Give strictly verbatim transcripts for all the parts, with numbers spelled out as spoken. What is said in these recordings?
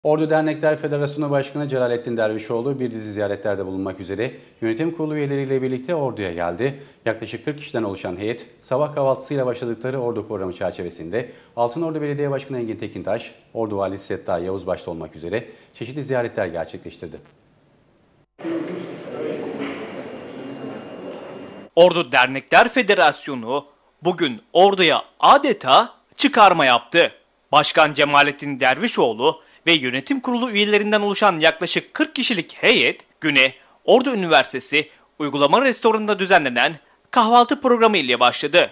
Ordu Dernekler Federasyonu Başkanı Celalettin Dervişoğlu bir dizi ziyaretlerde bulunmak üzere yönetim kurulu üyeleriyle birlikte Ordu'ya geldi. Yaklaşık kırk kişiden oluşan heyet sabah kahvaltısıyla başladıkları Ordu programı çerçevesinde Altınordu Belediye Başkanı Engin Tekintaş, Ordu Valisi Settar Yavuz başta olmak üzere çeşitli ziyaretler gerçekleştirdi. Ordu Dernekler Federasyonu bugün Ordu'ya adeta çıkarma yaptı. Başkan Cemalettin Dervişoğlu ve yönetim kurulu üyelerinden oluşan yaklaşık kırk kişilik heyet güne Ordu Üniversitesi Uygulama Restoranı'nda düzenlenen kahvaltı programı ile başladı.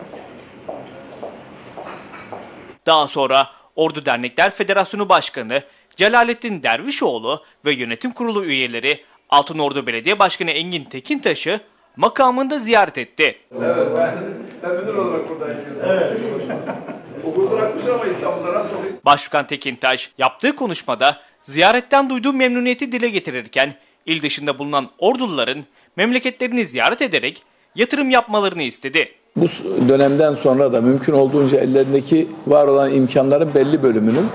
Daha sonra Ordu Dernekler Federasyonu Başkanı Celalettin Dervişoğlu ve yönetim kurulu üyeleri Altınordu Belediye Başkanı Engin Tekintaş'ı makamında ziyaret etti. Evet, ben, ben müdür olarak buradayım. Evet. Okul bırakmışlar ama İstanbul'da nasıl oluyor? Başkan Tekintaş yaptığı konuşmada ziyaretten duyduğu memnuniyeti dile getirirken il dışında bulunan Orduluların memleketlerini ziyaret ederek yatırım yapmalarını istedi. Bu dönemden sonra da mümkün olduğunca ellerindeki var olan imkanların belli bölümünün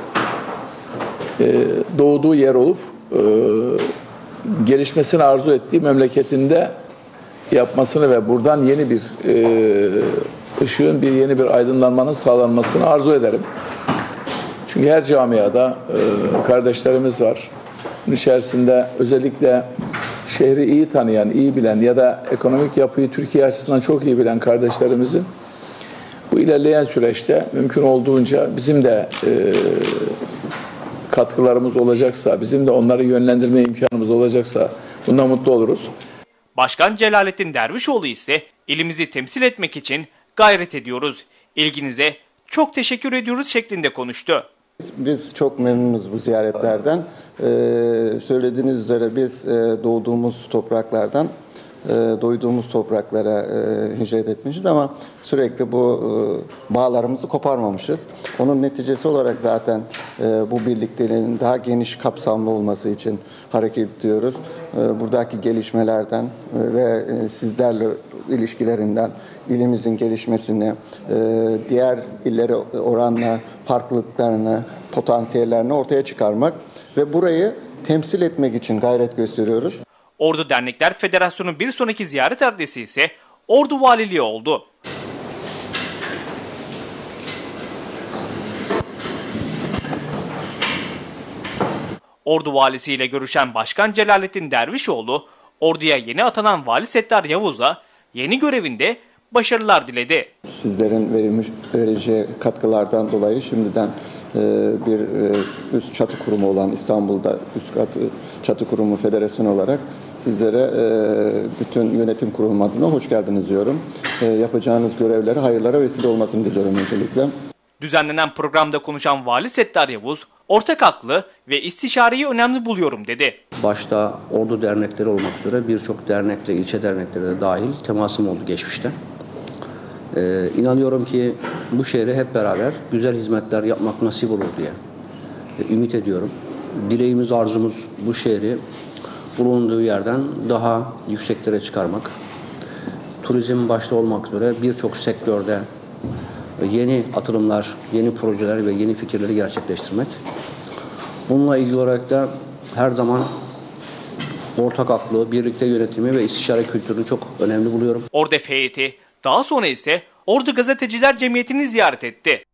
doğduğu yer olup gelişmesini arzu ettiği memleketinde yapmasını ve buradan yeni bir ışığın, bir yeni bir aydınlanmanın sağlanmasını arzu ederim. Çünkü her camiada kardeşlerimiz var. Bunun içerisinde özellikle şehri iyi tanıyan, iyi bilen ya da ekonomik yapıyı Türkiye açısından çok iyi bilen kardeşlerimizin bu ilerleyen süreçte mümkün olduğunca bizim de e, katkılarımız olacaksa, bizim de onları yönlendirme imkanımız olacaksa bundan mutlu oluruz. Başkan Celalettin Dervişoğlu ise ilimizi temsil etmek için gayret ediyoruz. İlginize çok teşekkür ediyoruz şeklinde konuştu. Biz çok memnunuz bu ziyaretlerden. Ee, söylediğiniz üzere biz e, doğduğumuz topraklardan e, doyduğumuz topraklara e, hicret etmişiz ama sürekli bu e, bağlarımızı koparmamışız. Onun neticesi olarak zaten e, bu birlikteliğin daha geniş kapsamlı olması için hareket ediyoruz. E, buradaki gelişmelerden e, ve e, sizlerle ilişkilerinden ilimizin gelişmesini, e, diğer illere oranla farklılıklarını, potansiyellerini ortaya çıkarmak ve burayı temsil etmek için gayret gösteriyoruz. Ordu Dernekler Federasyonu bir sonraki ziyaret adresi ise Ordu Valiliği oldu. Ordu Valisi ile görüşen Başkan Celalettin Dervişoğlu, Ordu'ya yeni atanan Vali Settar Yavuz'a yeni görevinde başarılar diledi. Sizlerin verilmiş vereceği katkılardan dolayı şimdiden e, bir e, üst çatı kurumu olan İstanbul'da üst katı çatı kurumu federasyon olarak sizlere e, bütün yönetim kurulu adına hoş geldiniz diyorum. E, yapacağınız görevlere hayırlara vesile olmasını diliyorum öncelikle. Düzenlenen programda konuşan Vali Settar Yavuz, ortak aklı ve istişareyi önemli buluyorum dedi. Başta Ordu dernekleri olmak üzere birçok dernekle, ilçe dernekleri de dahil temasım oldu geçmişte. Ee, inanıyorum ki bu şehre hep beraber güzel hizmetler yapmak nasip olur diye ee, ümit ediyorum. Dileğimiz, arzumuz bu şehri bulunduğu yerden daha yükseklere çıkarmak. Turizm başta olmak üzere birçok sektörde yeni atılımlar, yeni projeler ve yeni fikirleri gerçekleştirmek. Bununla ilgili olarak da her zaman ortak aklı, birlikte yönetimi ve istişare kültürünü çok önemli buluyorum. Ordu heyeti daha sonra ise Ordu Gazeteciler Cemiyeti'ni ziyaret etti.